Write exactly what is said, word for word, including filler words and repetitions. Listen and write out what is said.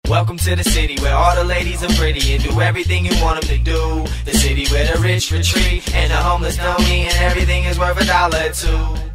Welcome to the city where all the ladies are pretty and do everything you want them to do. The city where the rich retreat and the homeless don't eat and everything is worth a dollar or two.